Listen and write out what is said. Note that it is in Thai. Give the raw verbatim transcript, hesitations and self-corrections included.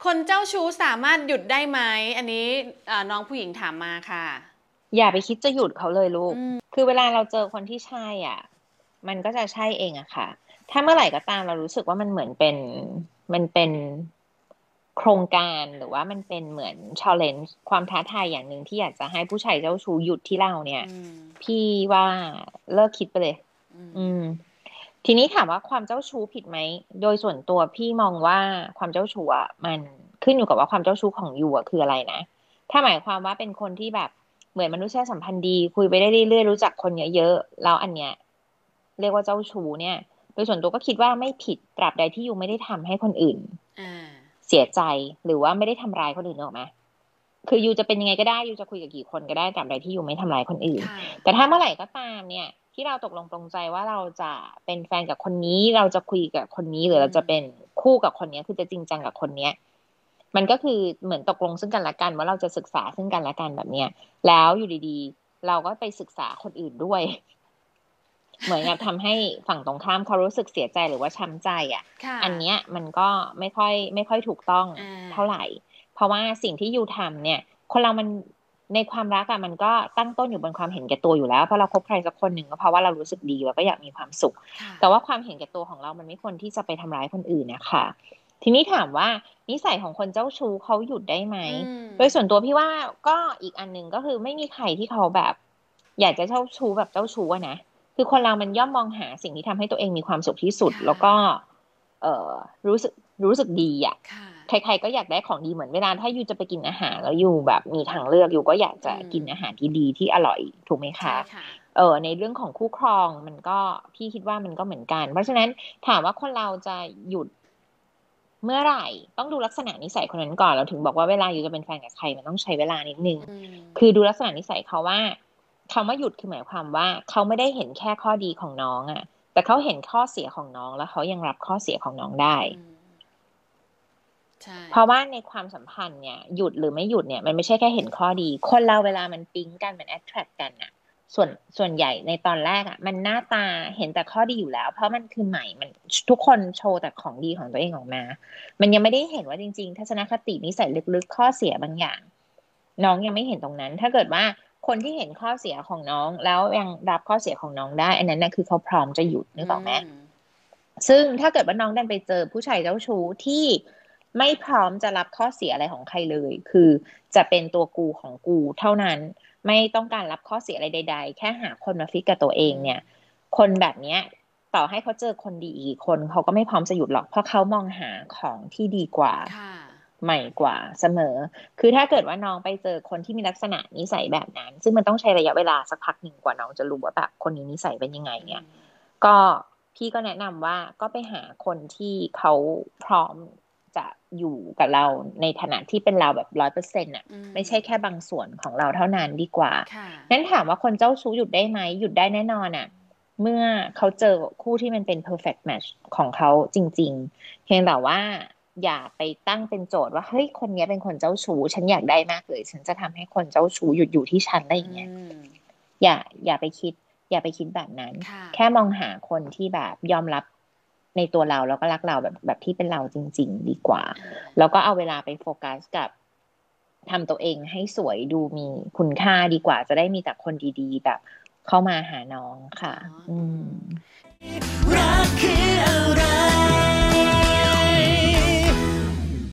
คนเจ้าชู้สามารถหยุดได้ไหมอันนี้น้องผู้หญิงถามมาค่ะอย่าไปคิดจะหยุดเขาเลยลูกคือเวลาเราเจอคนที่ใช่อ่ะมันก็จะใช่เองอะค่ะถ้าเมื่อไหร่ก็ตามเรารู้สึกว่ามันเหมือนเป็นมันเป็นโครงการหรือว่ามันเป็นเหมือน challenge ความท้าทายอย่างหนึ่งที่อยากจะให้ผู้ชายเจ้าชู้หยุดที่เราเนี่ยพี่ว่าเลิกคิดไปเลยอืมทีนี้ถามว่าความเจ้าชู้ผิดไหมโดยส่วนตัวพี่มองว่าความเจ้าชู้อ่ะมันขึ้นอยู่กับว่าความเจ้าชู้ของยูอ่ะคืออะไรนะถ้าหมายความว่าเป็นคนที่แบบเหมือนมนุษยสัมพันธ์ดีคุยไปได้เรื่อยๆรู้จักคนเยอะๆแล้วอันเนี้ยเรียกว่าเจ้าชู้เนี่ยโดยส่วนตัวก็คิดว่าไม่ผิดตราบใดที่ยูไม่ได้ทำให้คนอื่นเสียใจหรือว่าไม่ได้ทำร้ายคนอื่นหรอกไหมคือยูจะเป็นยังไงก็ได้ยูจะคุยกับกี่คนก็ได้ตราบใดที่ยูไม่ทำร้ายคนอื่นแต่ถ้าเมื่อไหร่ก็ตามเนี่ยที่เราตกลงปรงใจว่าเราจะเป็นแฟนกับคนนี้เราจะคุยกับคนนี้หรือเราจะเป็นคู่กับคนนี้คือจะจริงจังกับคนเนี้ยมันก็คือเหมือนตกลงซึ่งกันและกันว่าเราจะศึกษาซึ่งกันและกันแบบเนี้ยแล้วอยู่ดีๆเราก็ไปศึกษาคนอื่นด้วยเหมือนกับทำให้ฝั่งตรงข้ามเขารู้สึกเสียใจหรือว่าช้ำใจอ่ะอันเนี้ยมันก็ไม่ค่อยไม่ค่อยถูกต้องเท่าไหร่เพราะว่าสิ่งที่ยูทำเนี่ยคนเรามันในความรักอะมันก็ตั้งต้นอยู่บนความเห็นแก่ตัวอยู่แล้วเพราะเราคบใครสักคนหนึ่งก็เพราะว่าเรารู้สึกดีแล้วก็อยากมีความสุขแต่ว่าความเห็นแก่ตัวของเรามันไม่ควรที่จะไปทำร้ายคนอื่นนะคะทีนี้ถามว่านิสัยของคนเจ้าชู้เขาหยุดได้ไหมโดยส่วนตัวพี่ว่าก็อีกอันหนึ่งก็คือไม่มีใครที่เขาแบบ อยากจะเจ้าชู้แบบเจ้าชู้อะนะคือคนเรามันย่อมมองหาสิ่งที่ทำให้ตัวเองมีความสุขที่สุดแล้วก็เอ่อรู้สึกรู้สึกดีอะใครๆก็อยากได้ของดีเหมือนเวลาถ้ายูจะไปกินอาหารแล้วยูแบบมีทางเลือกยูก็อยากจะกินอาหารที่ดีที่อร่อยถูกไหมคะเออในเรื่องของคู่ครองมันก็พี่คิดว่ามันก็เหมือนกันเพราะฉะนั้นถามว่าคนเราจะหยุดเมื่อไหร่ต้องดูลักษณะนิสัยคนนั้นก่อนเราถึงบอกว่าเวลาอยู่จะเป็นแฟนกับใครมันต้องใช้เวลานิดนึงคือดูลักษณะนิสัยเขาว่าคำว่าหยุดคือหมายความว่าเขาไม่ได้เห็นแค่ข้อดีของน้องอะแต่เขาเห็นข้อเสียของน้องแล้วเขายังรับข้อเสียของน้องได้เพราะว่าในความสัมพันธ์เนี่ยหยุดหรือไม่หยุดเนี่ยมันไม่ใช่แค่เห็นข้อดีคนเราเวลามันปิ๊งกันมัน attract กันอะส่วนส่วนใหญ่ในตอนแรกอะมันหน้าตาเห็นแต่ข้อดีอยู่แล้วเพราะมันคือใหม่มันทุกคนโชว์แต่ของดีของตัวเองออกมามันยังไม่ได้เห็นว่าจริงๆทัศนคตินิสัยลึกๆข้อเสียบางอย่างน้องยังไม่เห็นตรงนั้นถ้าเกิดว่าคนที่เห็นข้อเสียของน้องแล้วยังรับข้อเสียของน้องได้อันนั้นนะคือเขาพร้อมจะหยุดนึกออกไหมซึ่งถ้าเกิดว่าน้องดันไปเจอผู้ชายเจ้าชู้ที่ไม่พร้อมจะรับข้อเสียอะไรของใครเลยคือจะเป็นตัวกูของกูเท่านั้นไม่ต้องการรับข้อเสียอะไรใดๆแค่หาคนมาฟิกกับตัวเองเนี่ยคนแบบเนี้ยต่อให้เขาเจอคนดีอีกคนเขาก็ไม่พร้อมจะหยุดหรอกเพราะเขามองหาของที่ดีกว่าใหม่กว่าเสมอคือถ้าเกิดว่าน้องไปเจอคนที่มีลักษณะนิสัยแบบนั้นซึ่งมันต้องใช้ระยะเวลาสักพักหนึ่งกว่าน้องจะรู้ว่าแบบคนนี้นิสัยเป็นยังไงเนี่ยก็พี่ก็แนะนำว่าก็ไปหาคนที่เขาพร้อมจะอยู่กับเราในฐานะที่เป็นเราแบบร้อยเปอร์เซ็นต์อ่ะไม่ใช่แค่บางส่วนของเราเท่านั้นดีกว่านั้นถามว่าคนเจ้าชู้หยุดได้ไหมหยุดได้แน่นอนอ่ะเมื่อเขาเจอคู่ที่มันเป็น perfect match ของเขาจริงๆเพียงแต่ว่าอย่าไปตั้งเป็นโจทย์ว่าเฮ้ยคนนี้เป็นคนเจ้าชู้ฉันอยากได้มากเลยฉันจะทำให้คนเจ้าชู้หยุดอยู่ที่ฉันได้อย่างเงี้ยอย่าอย่าไปคิดอย่าไปคิดแบบนั้นแค่มองหาคนที่แบบยอมรับในตัวเราแล้วก็รักเราแบบแบบที่เป็นเราจริงๆดีกว่าแล้วก็เอาเวลาไปโฟกัสกับทำตัวเองให้สวยดูมีคุณค่าดีกว่าจะได้มีแต่คนดีๆแบบเข้ามาหาน้องค่ะอืมรักคืออะไร